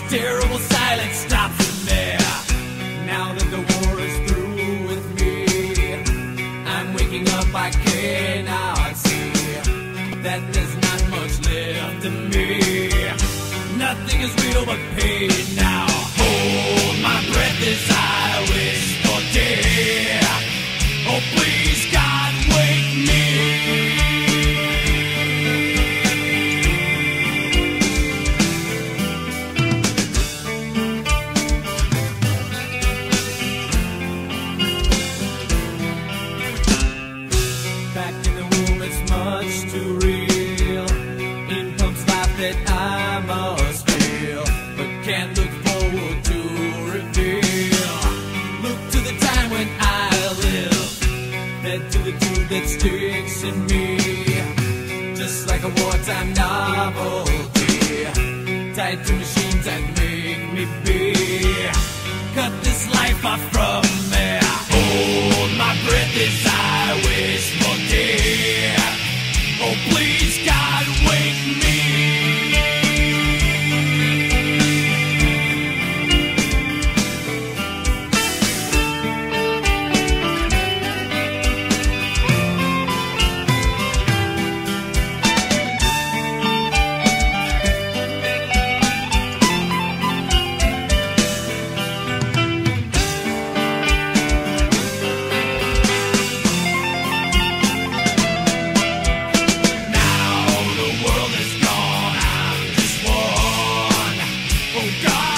terrible silence stops in there. Now that the war is through with me, I'm waking up, I cannot see that there's not much left of me. Nothing is real but pain now. Hold my breath as I wish for death. Oh please God, wake me. Back in the womb, it's much too real. In pumps life that I must feel, but can't look forward to reveal. Look to the time when I live, head to the tube that sticks in me, just like a wartime novelty, tied to machines that make me be. Cut this life off from me. Hold my breath as I wish for death. Oh please God, wake me. God.